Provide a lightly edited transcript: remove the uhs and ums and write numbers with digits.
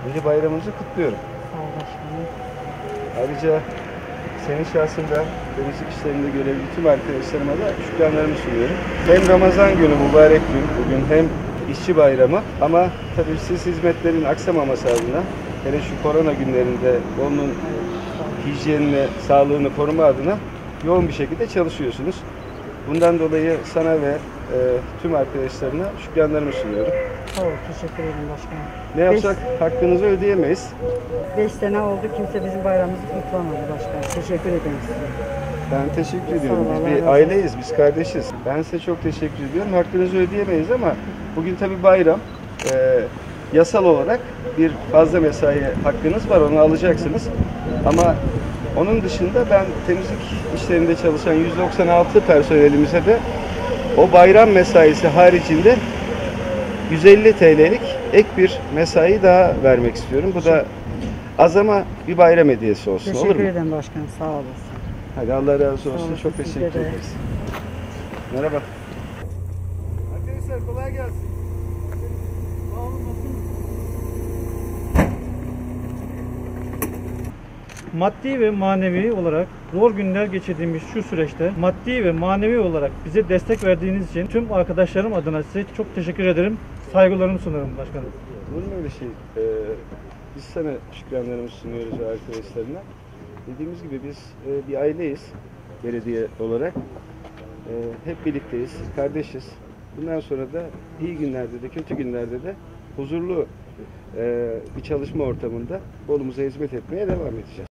Milli bayramımızı kutluyorum. Sağ ol başkanım. Ayrıca senin şahsında temizlik işlerinde görevli tüm arkadaşlarıma da şükranlarımı sunuyorum. Hem Ramazan günü mübarek gün, bugün hem işçi bayramı ama tabii siz hizmetlerin aksamaması adına hele şu korona günlerinde onun hijyenini, sağlığını koruma adına yoğun bir şekilde çalışıyorsunuz. Bundan dolayı sana ve tüm arkadaşlarına şükranlarımı sunuyorum. Sağ ol, teşekkür ederim başkanım. Ne yapsak hakkınızı ödeyemeyiz. 5 sene oldu kimse bizim bayramımızı kutlamadı başkanım. Teşekkür ederim size. Ben teşekkür ediyorum. Sağ ol, Biz Allah bir razı aileyiz, biz kardeşiz. Ben size çok teşekkür ediyorum. Hakkınızı ödeyemeyiz ama bugün tabii bayram. Yasal olarak bir fazla mesai hakkınız var, onu alacaksınız. Ama onun dışında ben temizlik işlerinde çalışan 196 personelimize de o bayram mesaisi haricinde 150 TL'lik ek bir mesai daha vermek istiyorum. Bu da az ama bir bayram hediyesi olsun, olur Teşekkür mu? ederim başkanım, sağ olasın. Hadi Allah razı olsun. olasın, Çok size teşekkür de. ederiz. Merhaba. Arkadaşlar kolay gelsin. Maddi ve manevi olarak zor günler geçirdiğimiz şu süreçte maddi ve manevi olarak bize destek verdiğiniz için tüm arkadaşlarım adına size çok teşekkür ederim. Saygılarımı sunarım başkanım. Olur mu öyle şey? Biz sana şükranlarımızı sunuyoruz ve arkadaşlarına. Dediğimiz gibi biz bir aileyiz belediye olarak. Hep birlikteyiz, kardeşiz. Bundan sonra da iyi günlerde de kötü günlerde de huzurlu bir çalışma ortamında Bolu'muza hizmet etmeye devam edeceğiz.